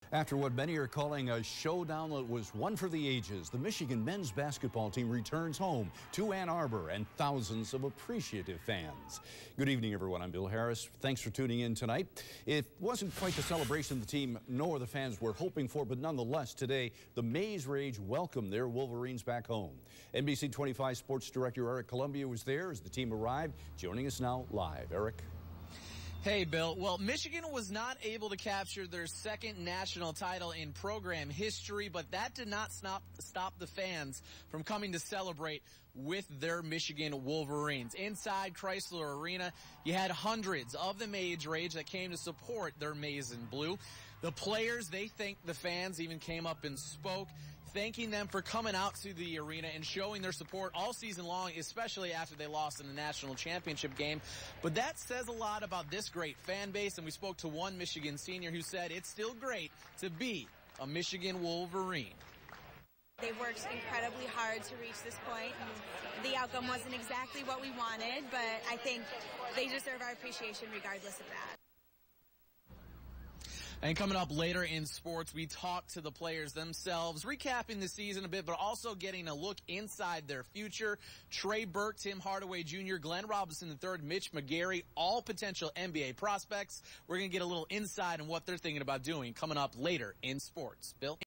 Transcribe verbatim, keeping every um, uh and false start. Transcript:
After what many are calling a showdown that was one for the ages, the Michigan men's basketball team returns home to Ann Arbor and thousands of appreciative fans. Good evening, everyone. I'm Bill Harris. Thanks for tuning in tonight. It wasn't quite the celebration the team nor the fans were hoping for, but nonetheless, today, the Maze Rage welcomed their Wolverines back home. N B C twenty-five Sports Director Eric Columbia was there as the team arrived. Joining us now live. Eric. Hey, Bill. Well, Michigan was not able to capture their second national title in program history, but that did not stop, stop the fans from coming to celebrate with their Michigan Wolverines. Inside Chrysler Arena, you had hundreds of the Maze Rage that came to support their maize and blue. The players, they thanked the fans, even came up and spoke, thanking them for coming out to the arena and showing their support all season long, especially after they lost in the national championship game. But that says a lot about this great fan base, and we spoke to one Michigan senior who said it's still great to be a Michigan Wolverine. They worked incredibly hard to reach this point, and the outcome wasn't exactly what we wanted, but I think they deserve our appreciation regardless of that. And coming up later in sports, we talk to the players themselves, recapping the season a bit, but also getting a look inside their future. Trey Burke, Tim Hardaway Junior, Glenn Robinson the third, Mitch McGary, all potential N B A prospects. We're going to get a little insight on what they're thinking about doing coming up later in sports. Bill?